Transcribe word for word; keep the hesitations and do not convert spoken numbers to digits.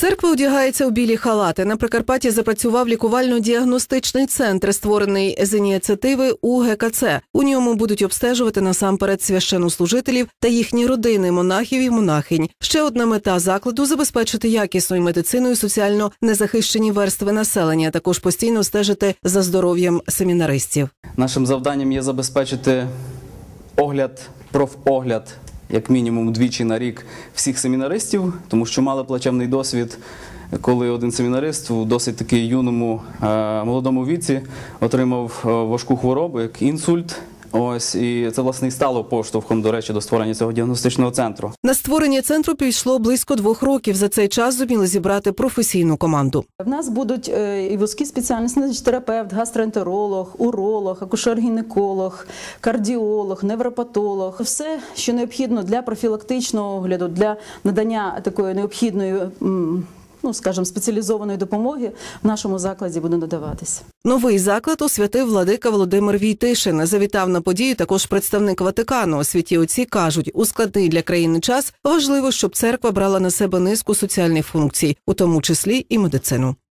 Церква одягається у білі халати. На Прикарпатті запрацював лікувально-діагностичний центр, створений з ініціативи У Ге Ка Це. У ньому будуть обстежувати насамперед священнослужителів та їхні родини, монахів і монахинь. Ще одна мета закладу – забезпечити якісною медициною соціально незахищені верстви населення, а також постійно стежити за здоров'ям семінаристів. Нашим завданням є забезпечити огляд, профогляд, як мінімум двічі на рік всіх семінаристів, тому що мали плачевний досвід, коли один семінарист у досить таки юному, молодому віці отримав важку хворобу, як інсульт. Ось, і це, власне, і стало поштовхом, до речі, до створення цього діагностичного центру. На створення центру пішло близько двох років. За цей час зуміли зібрати професійну команду. В нас будуть і вузькі спеціальності, значить, терапевт, гастроентеролог, уролог, акушер-гінеколог, кардіолог, невропатолог. Все, що необхідно для профілактичного огляду, для надання такої необхідної, ну, скажімо, спеціалізованої допомоги в нашому закладі буде надаватися. Новий заклад освятив владика Володимир Війтишин. Завітав на подію також представник Ватикану. Святі отці кажуть, у складний для країни час важливо, щоб церква брала на себе низку соціальних функцій, у тому числі і медицину.